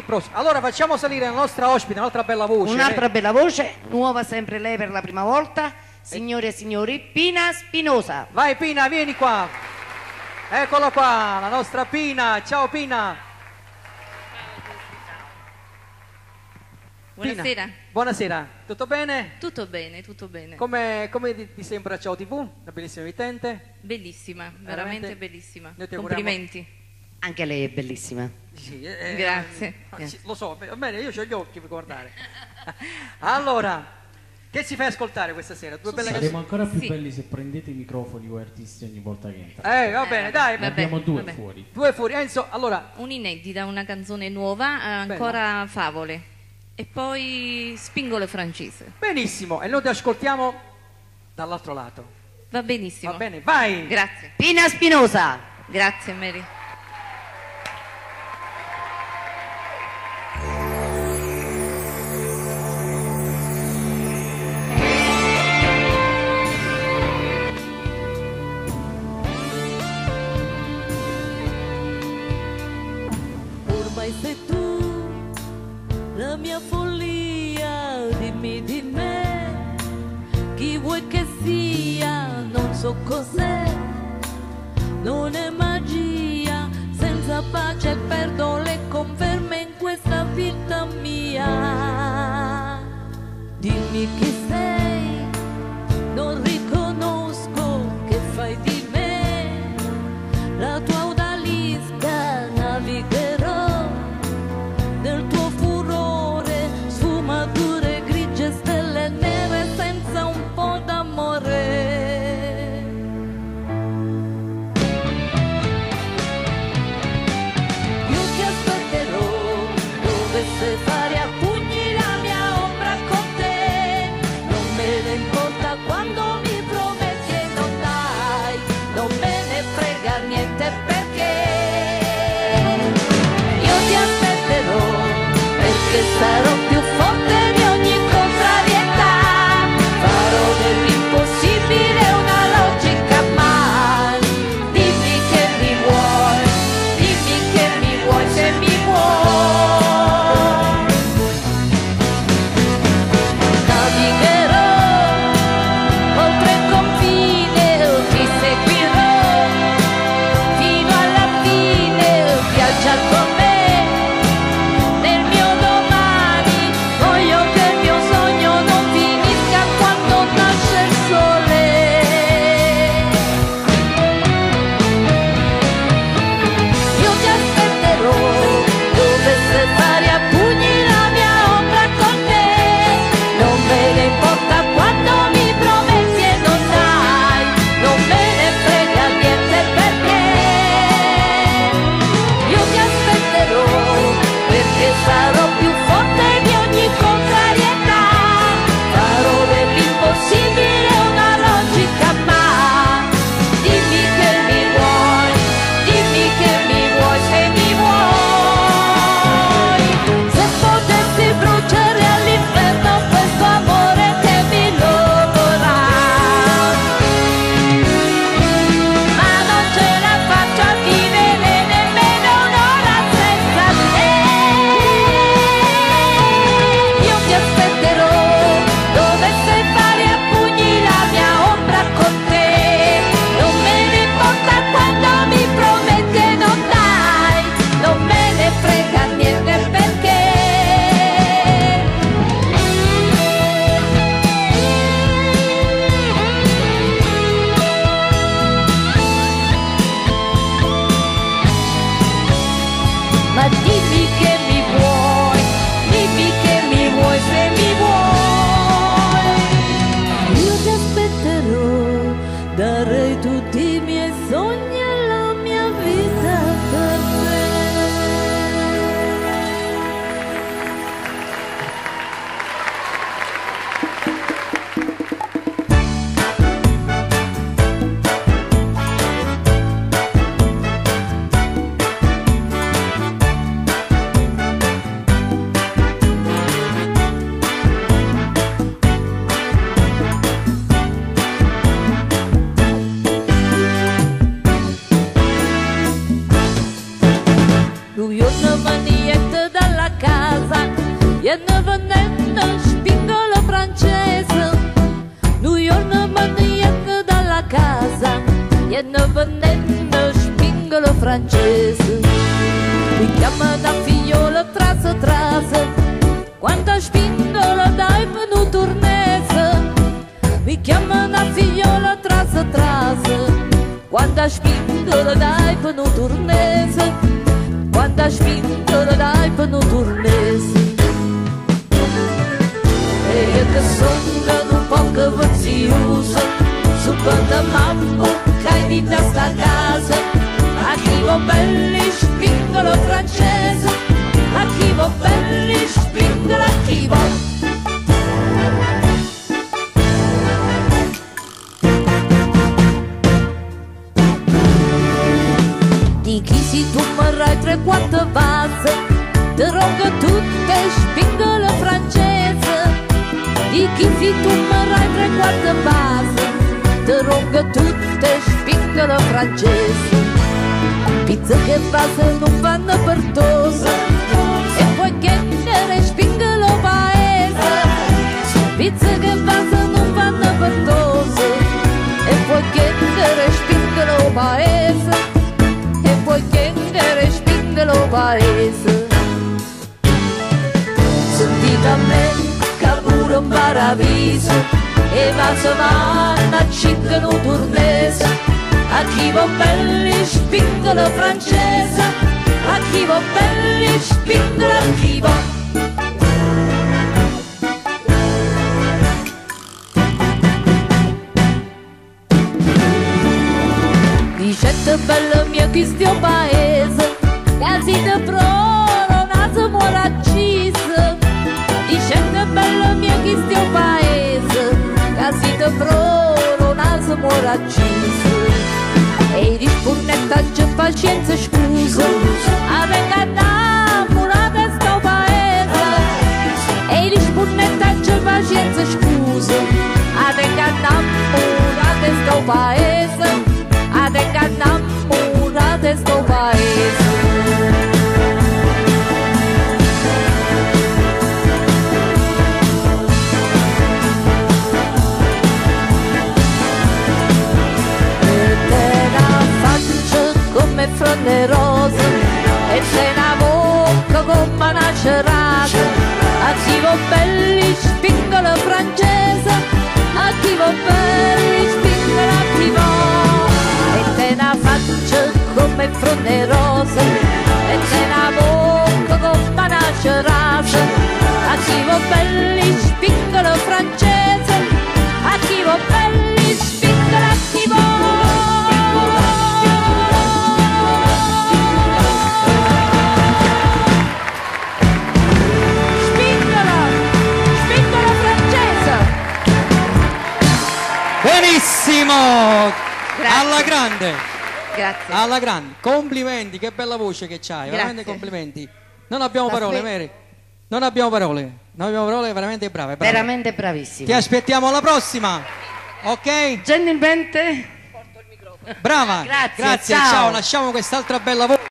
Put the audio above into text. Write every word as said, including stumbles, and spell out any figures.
prossimo. Allora facciamo salire la nostra ospite, un'altra bella voce. Un'altra eh. bella voce, nuova sempre lei per la prima volta, signore e signori, Pina Spinosa. Vai Pina, vieni qua. Eccola qua, la nostra Pina. Ciao Pina. Buonasera. Pina, buonasera, tutto bene? Tutto bene, tutto bene. Come, come ti, ti sembra Ciao tivù? Una bellissima emittente? Bellissima, veramente, Veramente bellissima. noi ti auguriamo- Complimenti. Anche lei è bellissima. Sì, eh, Grazie. eh, Grazie. sì, lo so, va bene, io ho gli occhi per guardare. Allora, che ci fai ascoltare questa sera? Due belle Saremo canzoni. ancora più Sì. belli se prendete i microfoni voi artisti ogni volta che entrate. Eh, va bene, Eh, dai, Ne vabbè, abbiamo due vabbè. fuori. due fuori. Enzo, allora, Un'inedita, una canzone nuova, eh, ancora favole. E poi Spingolo francese. benissimo, e noi ti ascoltiamo dall'altro lato. Va benissimo. Va bene, vai! Grazie. Pina Spinosa. Grazie Mary. Ormai sei tu, la mia follia, dimmi di me, chi vuoi che sia, non so cos'è, non è magia, senza pace perdo le conferme in questa vita mia. Dimmi chi sei, non riconosco che fai di me, la tua odalisca navigherò nel tuo furore, sfumature grigie, stelle nere senza un po' d'amore. Io ti aspetterò viene venendo spingolo francese. Mi chiamano a figliola trasa trasa, quando spingolo dai per turnese. Mi chiamano a figliola trasa trasa, quando spingolo dai per turnese, quando spingolo dai per turnese. E io che sono un po' che vaziosa, super mamma che hai di sta casa, a chi va belli spingolo francese, a chi va belli spingolo a chi va. Di chi si tu marrai tre quattro vase, te rongo tutte spingolo francese. Di chi si tu marrai tre quattro vase, te rongo tutte spingolo francese. Pizza che vase non vanno per tosa, e poi che ne spingolo paese. Pizza che vase non vanno per tosa, e poi che ne spingolo paese. E poi che ne spingolo paese. Sentite a me che pure un paradiso, e va se vanno a ciccano turnese, a chi va belli spingolo francese, a chi va belli spingolo a chi va. Dicette bello mio chi stia paese, che si te proro naso muore accisa. Dicette bello mio chi stia paese, che si te proro naso muore accisa. E rispondetta c'è pazienza scusa, aveva innamorata sto paese. E rispondetta c'è pazienza scusa, aveva innamorata sto paese. Aveva innamorata sto paese. Come fronde rose, e c'è una bocca come una cerata, a chi va belli spingolo francese, a chi va belli spingolo a chi va. E c'è una faccia come fronde rose, e c'è una bocca come una cerata, a chi va belli spingolo francese, a chi va belli spingolo a chi va. Benissimo! Grazie. Alla grande! Grazie. Alla grande! Complimenti, che bella voce che c'hai, veramente Grazie. complimenti. Non abbiamo La parole, spe- Mary. Non abbiamo parole. Non abbiamo parole, veramente brave. brave. Veramente bravissimo. Ti aspettiamo alla prossima. Ok? Gentilmente. Brava. Grazie, Grazie, ciao. ciao. Lasciamo quest'altra bella voce.